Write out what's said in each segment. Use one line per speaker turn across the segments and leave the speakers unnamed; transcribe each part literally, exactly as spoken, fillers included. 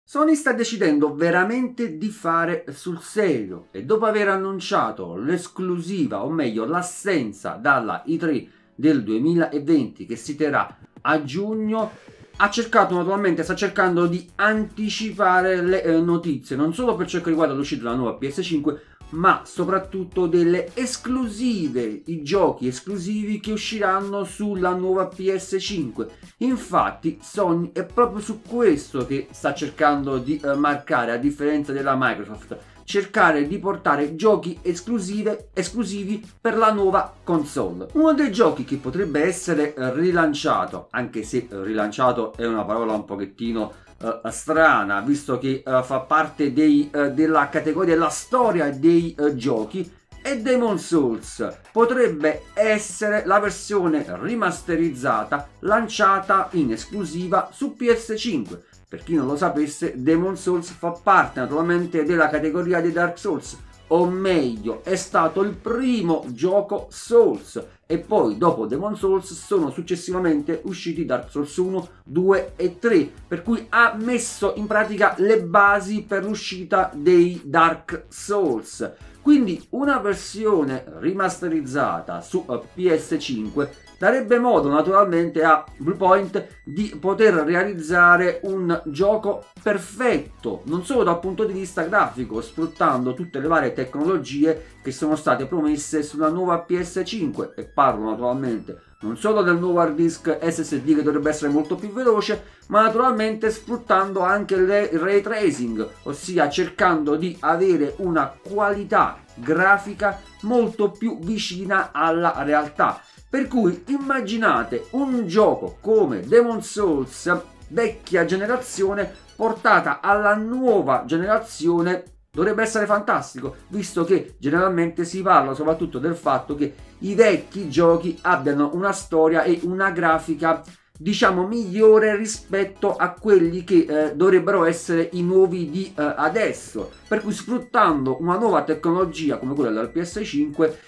Sony sta decidendo veramente di fare sul serio e dopo aver annunciato l'esclusiva, o meglio l'assenza dalla E tre del duemilaventi che si terrà a giugno, ha cercato naturalmente, sta cercando di anticipare le eh, notizie, non solo per ciò che riguarda l'uscita della nuova P S cinque, ma soprattutto delle esclusive, i giochi esclusivi che usciranno sulla nuova P S cinque. Infatti Sony è proprio su questo che sta cercando di eh, marcare, a differenza della Microsoft, cercare di portare giochi esclusive, esclusivi per la nuova console. Uno dei giochi che potrebbe essere rilanciato, anche se rilanciato è una parola un pochettino Uh, strana, visto che uh, fa parte dei, uh, della categoria della storia dei uh, giochi, è Demon's Souls. Potrebbe essere la versione rimasterizzata lanciata in esclusiva su P S cinque. Per chi non lo sapesse, Demon's Souls fa parte naturalmente della categoria dei Dark Souls, o meglio è stato il primo gioco Souls, e poi dopo Demon's Souls sono successivamente usciti Dark Souls uno, due e tre, per cui ha messo in pratica le basi per l'uscita dei Dark Souls. Quindi una versione rimasterizzata su P S cinque darebbe modo naturalmente a Bluepoint di poter realizzare un gioco perfetto, non solo dal punto di vista grafico, sfruttando tutte le varie tecnologie che sono state promesse sulla nuova P S cinque, e parlo naturalmente non solo del nuovo hard disk S S D che dovrebbe essere molto più veloce, ma naturalmente sfruttando anche il ray tracing, ossia cercando di avere una qualità grafica molto più vicina alla realtà. Per cui immaginate un gioco come Demon's Souls vecchia generazione portata alla nuova generazione. Dovrebbe essere fantastico, visto che generalmente si parla soprattutto del fatto che i vecchi giochi abbiano una storia e una grafica, diciamo, migliore rispetto a quelli che eh, dovrebbero essere i nuovi di eh, adesso. Per cui sfruttando una nuova tecnologia come quella del P S cinque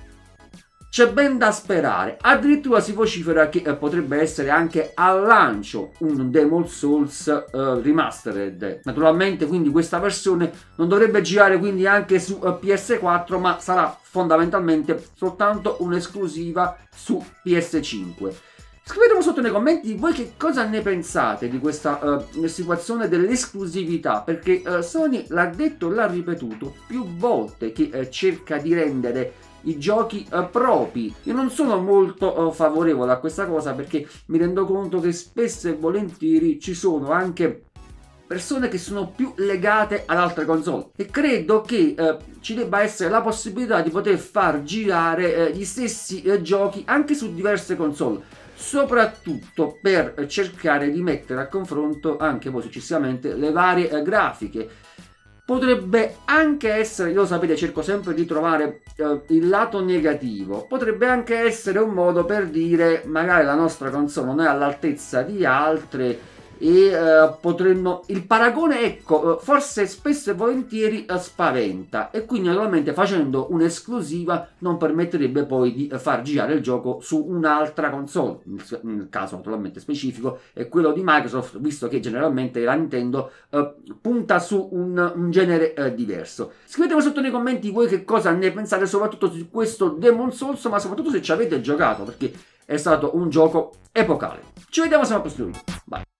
c'è ben da sperare. Addirittura si vocifera che eh, potrebbe essere anche al lancio un Demon's Souls eh, Remastered. Naturalmente quindi questa versione non dovrebbe girare quindi anche su eh, P S quattro, ma sarà fondamentalmente soltanto un'esclusiva su P S cinque. Scrivetemi sotto nei commenti voi che cosa ne pensate di questa uh, situazione dell'esclusività, perché uh, Sony l'ha detto e l'ha ripetuto più volte che uh, cerca di rendere i giochi uh, propri. Io non sono molto uh, favorevole a questa cosa, perché mi rendo conto che spesso e volentieri ci sono anche persone che sono più legate ad altre console, e credo che eh, ci debba essere la possibilità di poter far girare eh, gli stessi eh, giochi anche su diverse console, soprattutto per eh, cercare di mettere a confronto anche poi successivamente le varie eh, grafiche. Potrebbe anche essere, io lo sapete, cerco sempre di trovare eh, il lato negativo, potrebbe anche essere un modo per dire magari la nostra console non è all'altezza di altre, e uh, potremmo, il paragone, ecco, forse spesso e volentieri uh, spaventa, e quindi naturalmente facendo un'esclusiva non permetterebbe poi di uh, far girare il gioco su un'altra console. Nel, nel caso naturalmente specifico è quello di Microsoft, visto che generalmente la Nintendo uh, punta su un, un genere uh, diverso. Scrivetemi sotto nei commenti voi che cosa ne pensate, soprattutto su questo Demon's Souls, ma soprattutto se ci avete giocato, perché è stato un gioco epocale. Ci vediamo sempre al prossimo video. Bye.